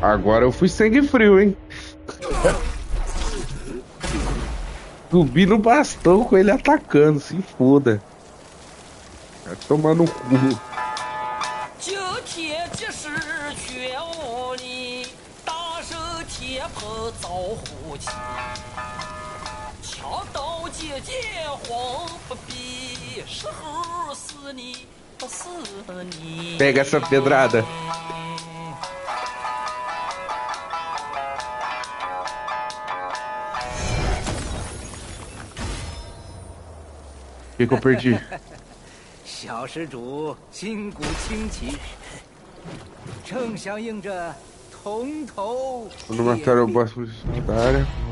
Agora eu fui sangue frio, hein? Subi no bastão com ele atacando, se foda. Vai tomar no cu. 九铁即是绝无力，大手铁炮造虎旗，枪刀剑剑慌不必，时候死你不死你。 Pega essa pedrada. O que eu perdi? 小施主筋骨清奇，正响应着铜头。 Quando matar o boss da área.